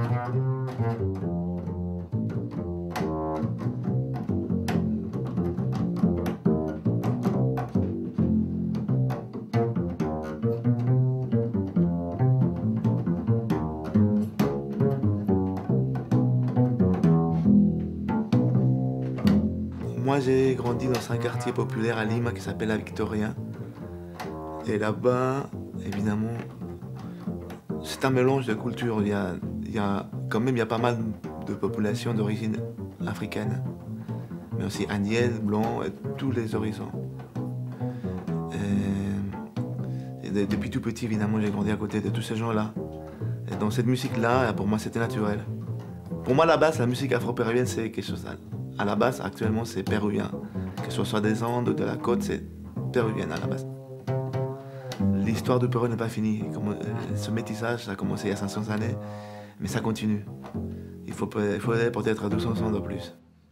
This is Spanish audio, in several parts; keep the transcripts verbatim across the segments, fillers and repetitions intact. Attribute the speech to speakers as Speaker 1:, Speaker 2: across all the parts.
Speaker 1: Moi, j'ai grandi dans un quartier populaire à Lima qui s'appelle La Victoria. Et là-bas, évidemment, c'est un mélange de cultures. Il y a, il y a, quand même, il y a pas mal de populations d'origine africaine, mais aussi indienne, blanc, et tous les horizons. Et, et de, depuis tout petit, évidemment, j'ai grandi à côté de tous ces gens-là. Et dans cette musique-là, pour moi, c'était naturel. Pour moi, à la base, la musique afro-péruvienne, c'est quelque chose... À la base, actuellement, c'est péruvien. Que ce soit des Andes ou de la côte, c'est péruvien à la base. L'histoire du Pérou n'est pas finie. Comme, ce métissage, ça a commencé il y a cinq cents années, mais ça continue. Il faut, il faudrait peut-être deux cents ans de plus.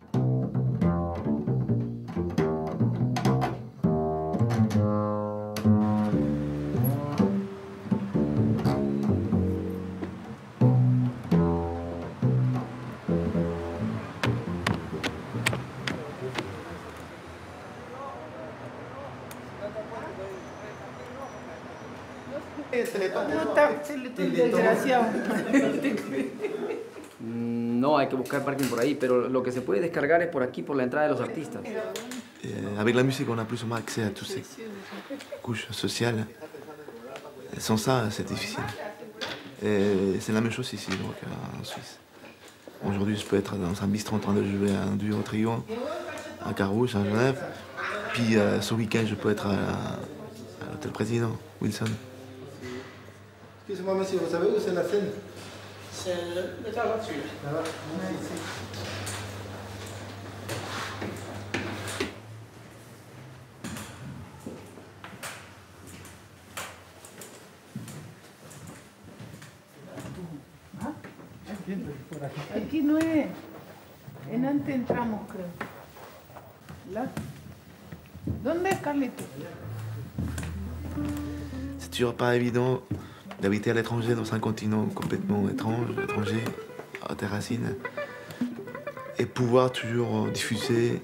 Speaker 2: No, hay que buscar parking por ahí, pero lo que se puede descargar es por aquí, por la entrada de los artistas.
Speaker 1: Et avec la musique, on a plus ou moins accès à toutes ces couches sociales. Et sans ça, c'est difficile. Et c'est la même chose ici, donc, en Suisse. Aujourd'hui, je peux être dans un bistrot en train de jouer un duo au trio, à Carouge, à Genève. Puis euh, ce week-end, je peux être à, à l'hôtel Président, Wilson.
Speaker 3: Excusez-moi, monsieur, vous savez où c'est la scène?
Speaker 4: C'est la voiture.
Speaker 3: Là-bas.
Speaker 5: Aquí no es. En antes entramos, creo. Là. ¿Dónde es, Carlito?
Speaker 1: C'est toujours pas évident d'habiter à l'étranger dans un continent complètement étrange, étranger, à tes racines, et pouvoir toujours diffuser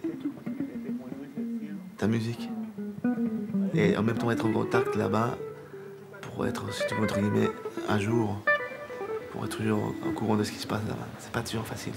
Speaker 1: ta musique. Et en même temps être en contact là-bas pour être, si tu veux, entre guillemets, à jour, pour être toujours au courant de ce qui se passe là-bas. C'est pas toujours facile.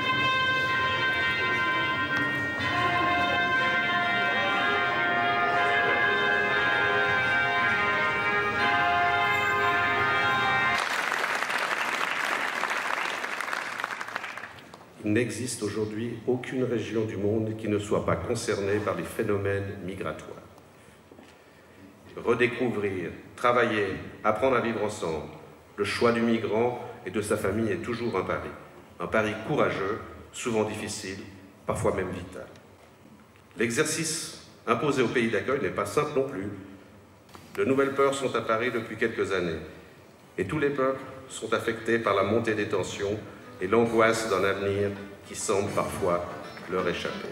Speaker 6: Il n'existe aujourd'hui aucune région du monde qui ne soit pas concernée par les phénomènes migratoires. Redécouvrir, travailler, apprendre à vivre ensemble, le choix du migrant et de sa famille est toujours un pari. Un pari courageux, souvent difficile, parfois même vital. L'exercice imposé au pays d'accueil n'est pas simple non plus. De nouvelles peurs sont apparues depuis quelques années. Et tous les peuples sont affectés par la montée des tensions et l'angoisse d'un avenir qui semble parfois leur échapper.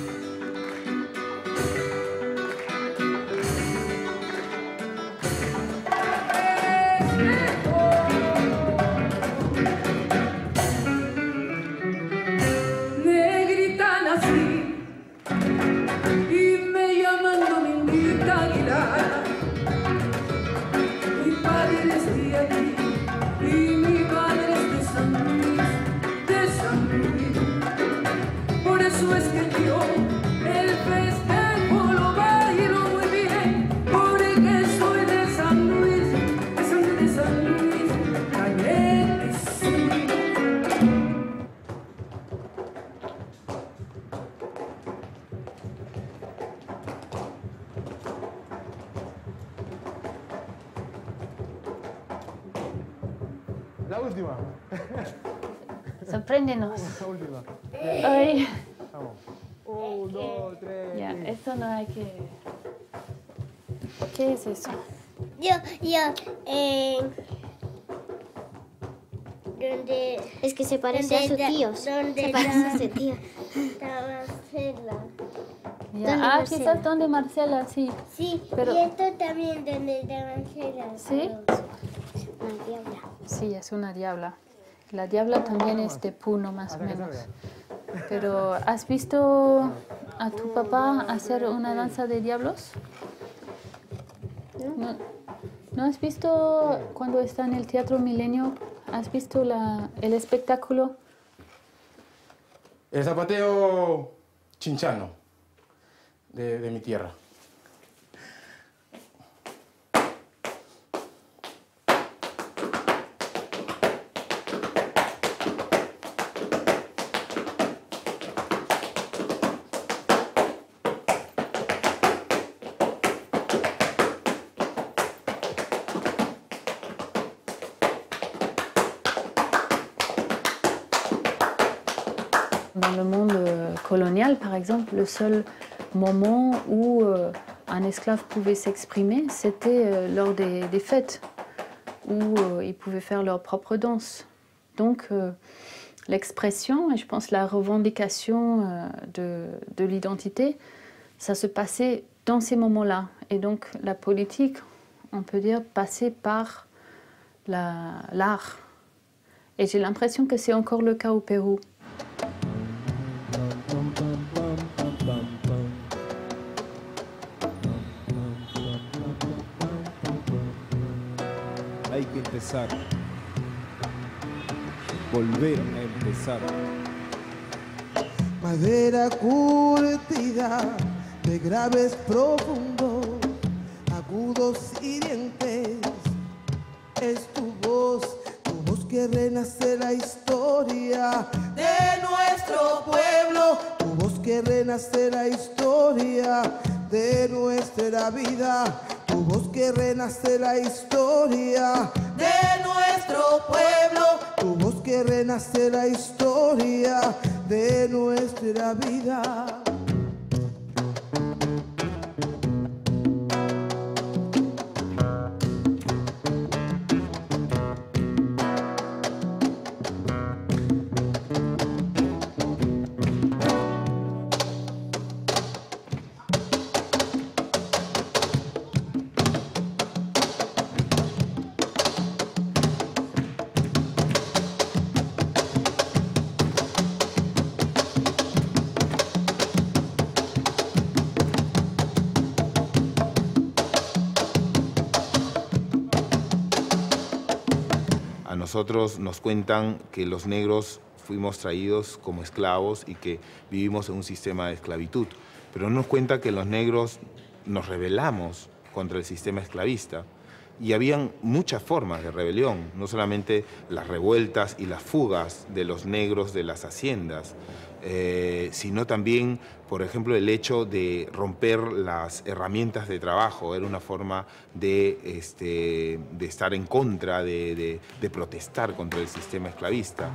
Speaker 3: La última.
Speaker 7: Sorpréndenos.
Speaker 3: La última.
Speaker 7: Ay.
Speaker 3: Vamos. Un, dos, tres.
Speaker 7: Ya, esto no hay que... ¿Qué es eso?
Speaker 8: Yo, yo, eh... donde...
Speaker 9: Es que se parece a su tío. Se parece a su tío.
Speaker 8: Está Marcela.
Speaker 7: Ya. Ah,
Speaker 9: Marcela?
Speaker 7: quizás donde Marcela, sí.
Speaker 8: Sí,
Speaker 7: Pero...
Speaker 8: y esto también donde está Marcela.
Speaker 7: ¿Sí?
Speaker 9: Una diabla.
Speaker 7: Sí, es una diabla. La diabla también es de Puno, más o menos. Pero, ¿has visto a tu papá hacer una danza de diablos? ¿No, ¿No has visto cuando está en el Teatro Milenio? ¿Has visto la, el espectáculo?
Speaker 10: El zapateo chinchano de, de mi tierra.
Speaker 7: Dans le monde colonial, par exemple, le seul moment où euh, un esclave pouvait s'exprimer, c'était euh, lors des, des fêtes, où euh, ils pouvaient faire leur propre danse. Donc, euh, l'expression, et je pense la revendication euh, de, de l'identité, ça se passait dans ces moments-là. Et donc, la politique, on peut dire, passait par l'art. Et j'ai l'impression que c'est encore le cas au Pérou.
Speaker 11: Hay que empezar, volver a empezar.
Speaker 12: Madera curtida de graves profundos, agudos y dientes. Es tu voz, tu voz que renace la historia de nuestro pueblo, tu voz que renace la historia de nuestra vida. Tu voz que renace la historia de nuestro pueblo, tu voz que renace la historia de nuestra vida.
Speaker 13: Nosotros nos cuentan que los negros fuimos traídos como esclavos y que vivimos en un sistema de esclavitud, pero no nos cuenta que los negros nos rebelamos contra el sistema esclavista. Y habían muchas formas de rebelión, no solamente las revueltas y las fugas de los negros de las haciendas, eh, sino también, por ejemplo, el hecho de romper las herramientas de trabajo. Era una forma de, este, de estar en contra, de, de, de protestar contra el sistema esclavista.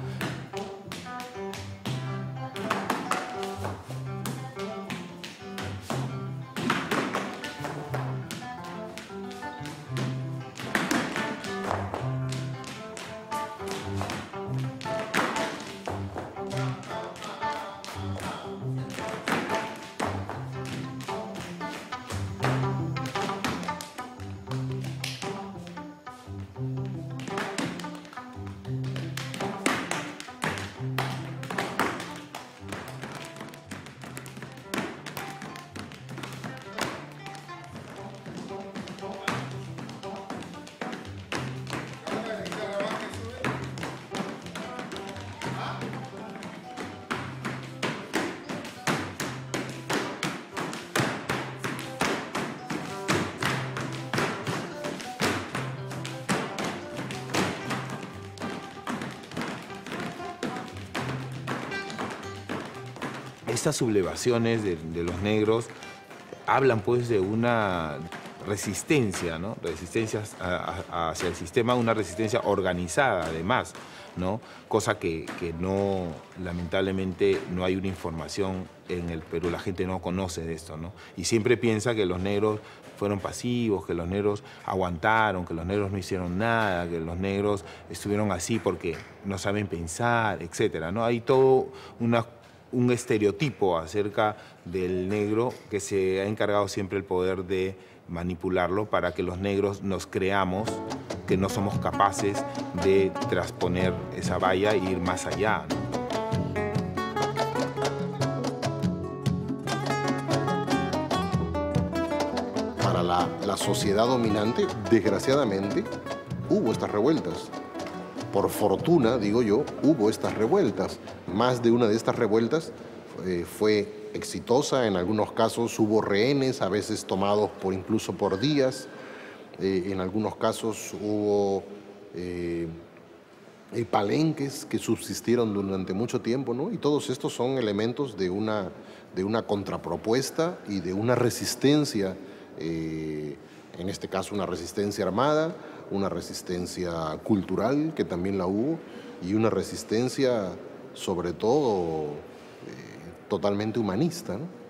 Speaker 13: Estas sublevaciones de, de los negros hablan pues de una resistencia, ¿no? Resistencia a, a, hacia el sistema, una resistencia organizada además, ¿no? Cosa que, que no, lamentablemente no hay una información en el Perú, la gente no conoce de esto, ¿no? Y siempre piensa que los negros fueron pasivos, que los negros aguantaron, que los negros no hicieron nada, que los negros estuvieron así porque no saben pensar, etcétera, ¿no? Hay todo una un estereotipo acerca del negro que se ha encargado siempre el poder de manipularlo para que los negros nos creamos que que no somos capaces de trasponer esa valla e ir más allá, ¿no?
Speaker 14: Para la, la sociedad dominante, desgraciadamente, hubo estas revueltas. Por fortuna, digo yo, hubo estas revueltas. Más de una de estas revueltas eh, fue exitosa, en algunos casos hubo rehenes, a veces tomados por, incluso por días. Eh, en algunos casos hubo eh, eh, palenques que subsistieron durante mucho tiempo, ¿no? Y todos estos son elementos de una, de una contrapropuesta y de una resistencia, eh, en este caso una resistencia armada, una resistencia cultural, que también la hubo, y una resistencia, sobre todo, eh, totalmente humanista, ¿no?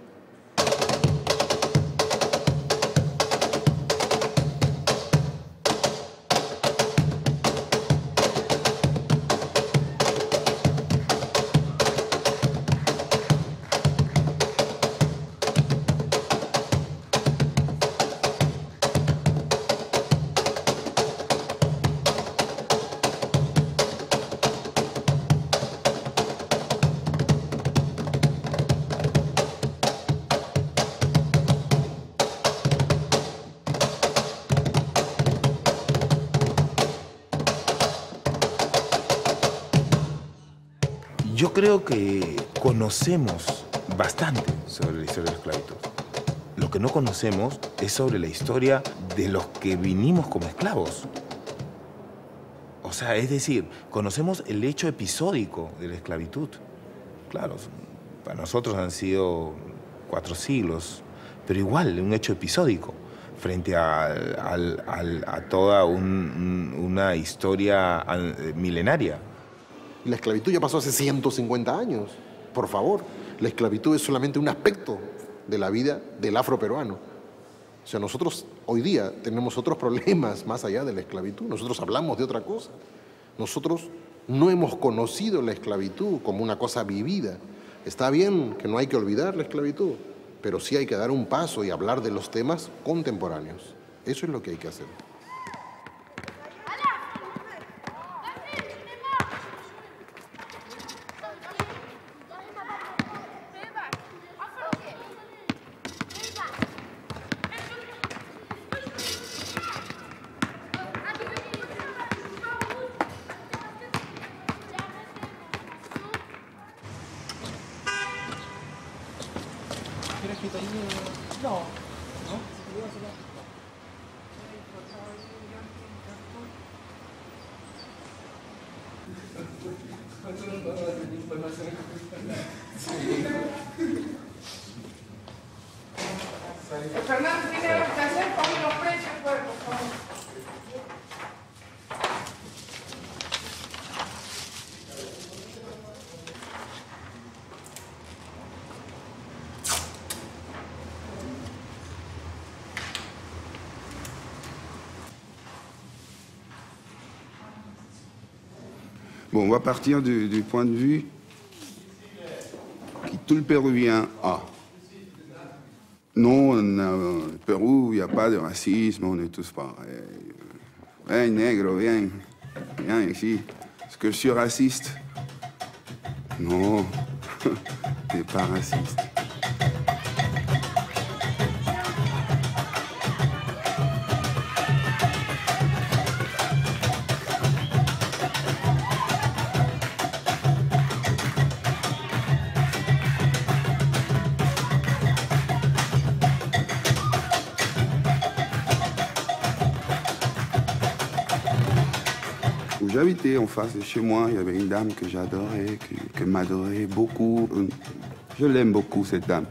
Speaker 13: Yo creo que conocemos bastante sobre la historia de la esclavitud. Lo que no conocemos es sobre la historia de los que vinimos como esclavos. O sea, es decir, conocemos el hecho episódico de la esclavitud. Claro, para nosotros han sido cuatro siglos, pero igual, un hecho episódico frente a, a, a, a toda un, una historia milenaria.
Speaker 14: La esclavitud ya pasó hace ciento cincuenta años, por favor. La esclavitud es solamente un aspecto de la vida del afroperuano. O sea, nosotros hoy día tenemos otros problemas más allá de la esclavitud. Nosotros hablamos de otra cosa. Nosotros no hemos conocido la esclavitud como una cosa vivida. Está bien que no hay que olvidar la esclavitud, pero sí hay que dar un paso y hablar de los temas contemporáneos. Eso es lo que hay que hacer.
Speaker 5: Fernando tiene algo que hacer, ponme los precios, pues, por favor.
Speaker 15: Bon, on va partir du, du point de vue que tout le Péruvien a. Non, on a, au Pérou, il n'y a pas de racisme, on est tous pareils. Viens, nègre, viens, viens ici. Est-ce que je suis raciste? Non, tu n'es pas raciste. J'habitais en face de chez moi, il y avait une dame que j'adorais, que, que m'adorait beaucoup. Je l'aime beaucoup, cette dame.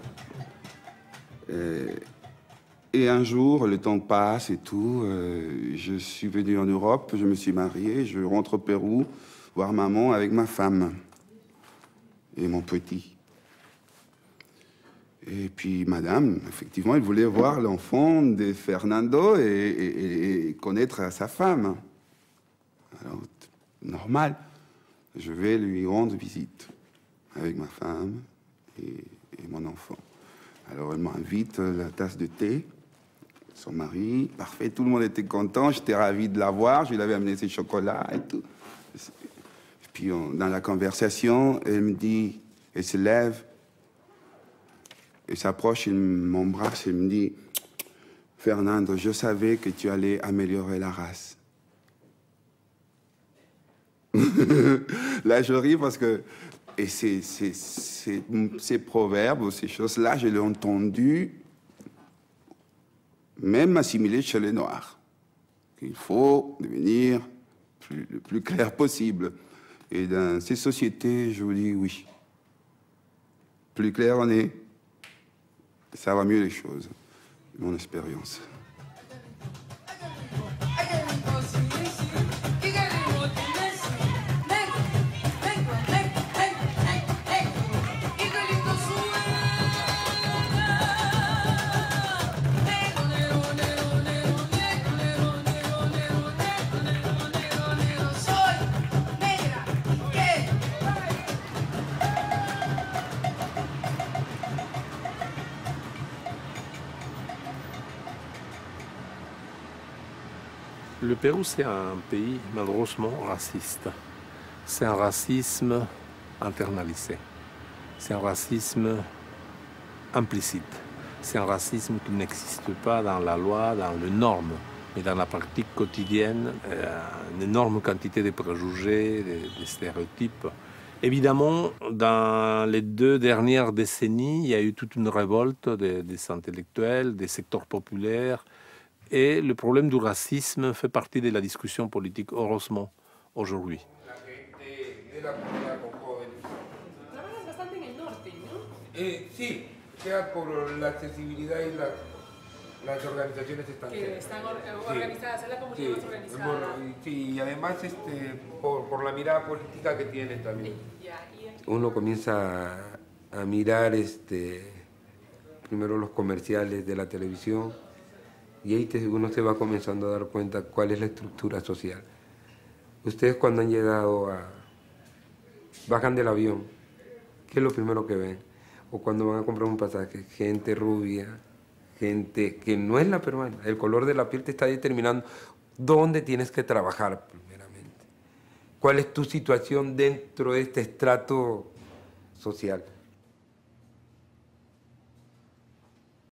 Speaker 15: Et un jour, le temps passe et tout, euh, je suis venu en Europe, je me suis marié, je rentre au Pérou voir maman avec ma femme et mon petit. Et puis madame, effectivement, elle voulait voir l'enfant de Fernando et, et, et connaître sa femme. Alors, normal, je vais lui rendre visite avec ma femme et, et mon enfant. Alors, elle m'invite la tasse de thé son mari, parfait, tout le monde était content, j'étais ravi de la voir, je lui avais amené ses chocolats et tout. Et puis on, dans la conversation, elle me dit, elle se lève, elle s'approche, elle m'embrasse, elle me dit, Fernando, je savais que tu allais améliorer la race. Là, je ris parce que et ces, ces, ces, ces proverbes, ces choses-là, je l'ai entendu même assimilé chez les Noirs. Il faut devenir plus, le plus clair possible. Et dans ces sociétés, je vous dis oui. Plus clair on est, ça va mieux les choses. Mon expérience.
Speaker 16: Le Pérou, c'est un pays malheureusement raciste. C'est un racisme internalisé. C'est un racisme implicite. C'est un racisme qui n'existe pas dans la loi, dans les normes, mais dans la pratique quotidienne, euh, une énorme quantité de préjugés, de, de stéréotypes. Évidemment, dans les deux dernières décennies, il y a eu toute une révolte des, des intellectuels, des secteurs populaires. Et le problème du racisme fait partie de la discussion politique, heureusement, aujourd'hui.
Speaker 17: Eh, sí, sea por la accesibilidad y la, las organizaciones extranjeras.
Speaker 18: Que están or organizadas, es la comunidad
Speaker 17: sí,
Speaker 18: más organizada.
Speaker 17: Por, sí, y además este, por, por la mirada política que tienen también. Uno comienza a, a mirar este, primero los comerciales de la televisión y ahí te, uno se va comenzando a dar cuenta cuál es la estructura social. Ustedes cuando han llegado a... bajan del avión, ¿qué es lo primero que ven? O cuando van a comprar un pasaje, gente rubia, gente que no es la peruana. El color de la piel te está determinando dónde tienes que trabajar primeramente. ¿Cuál es tu situación dentro de este estrato social?